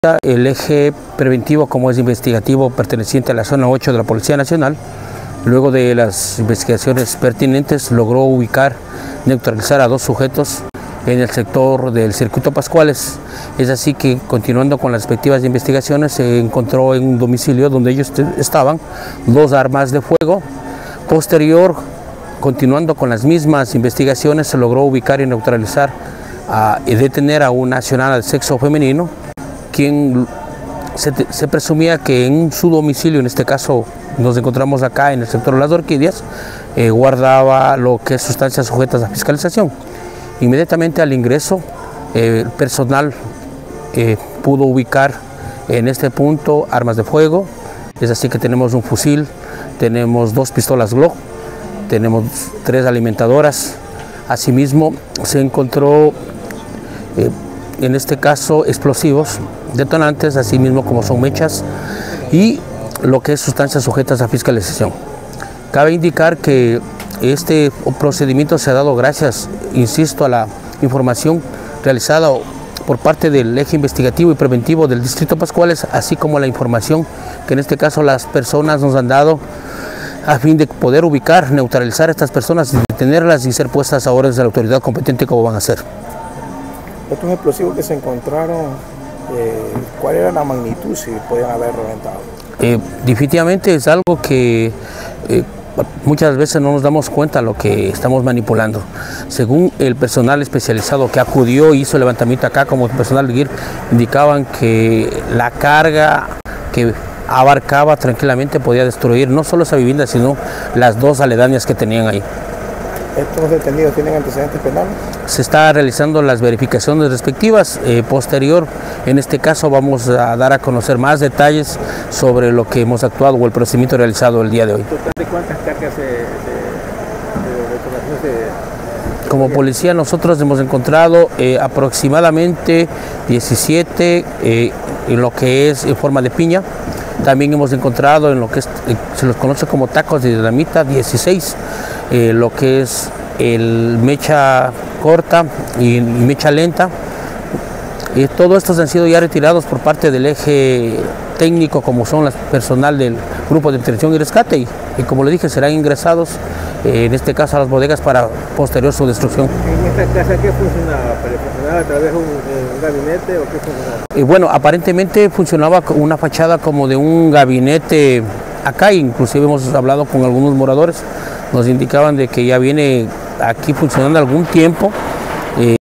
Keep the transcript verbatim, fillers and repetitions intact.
El eje preventivo, como es investigativo, perteneciente a la zona ocho de la Policía Nacional, luego de las investigaciones pertinentes, logró ubicar, neutralizar a dos sujetos en el sector del Circuito Pascuales. Es así que, continuando con las respectivas investigaciones, se encontró en un domicilio donde ellos estaban dos armas de fuego. Posterior, continuando con las mismas investigaciones, se logró ubicar y neutralizar a, y detener a un nacional del sexo femenino, quien se, se presumía que en su domicilio, en este caso nos encontramos acá en el sector de las Orquídeas, eh, guardaba lo que es sustancias sujetas a fiscalización. Inmediatamente al ingreso, eh, el personal eh, pudo ubicar en este punto armas de fuego. Es así que tenemos un fusil, tenemos dos pistolas Glock, tenemos tres alimentadoras. Asimismo se encontró eh, en este caso explosivos, detonantes, así mismo como son mechas y lo que es sustancias sujetas a fiscalización. Cabe indicar que este procedimiento se ha dado gracias, insisto, a la información realizada por parte del eje investigativo y preventivo del Distrito Pascuales, así como la información que en este caso las personas nos han dado a fin de poder ubicar, neutralizar a estas personas, detenerlas y ser puestas a órdenes de la autoridad competente como van a ser. Estos explosivos que se encontraron, eh, ¿cuál era la magnitud si podían haber reventado? Eh, definitivamente es algo que eh, muchas veces no nos damos cuenta de lo que estamos manipulando. Según el personal especializado que acudió y hizo el levantamiento acá, como personal de G I R, indicaban que la carga que abarcaba tranquilamente podía destruir no solo esa vivienda, sino las dos aledañas que tenían ahí. ¿Estos detenidos tienen antecedentes penales? Se está realizando las verificaciones respectivas. Eh, posterior, en este caso, vamos a dar a conocer más detalles sobre lo que hemos actuado o el procedimiento realizado el día de hoy. ¿De cuántas cargas de, de, de, de, de Como policía nosotros hemos encontrado eh, aproximadamente diecisiete eh, en lo que es en forma de piña. También hemos encontrado en lo que es, eh, se los conoce como tacos de dinamita, dieciséis, eh, lo que es el mecha corta y mecha lenta. Y todos estos han sido ya retirados por parte del eje técnico, como son las personal del grupo de intervención y rescate, y, y como le dije, serán ingresados eh, en este caso a las bodegas para posterior su destrucción. ¿En esta casa qué funcionaba? ¿Funcionaba a través de un, de un gabinete o qué funcionaba? Y bueno, aparentemente funcionaba una fachada como de un gabinete acá, inclusive hemos hablado con algunos moradores, nos indicaban de que ya viene aquí funcionando algún tiempo. Eh,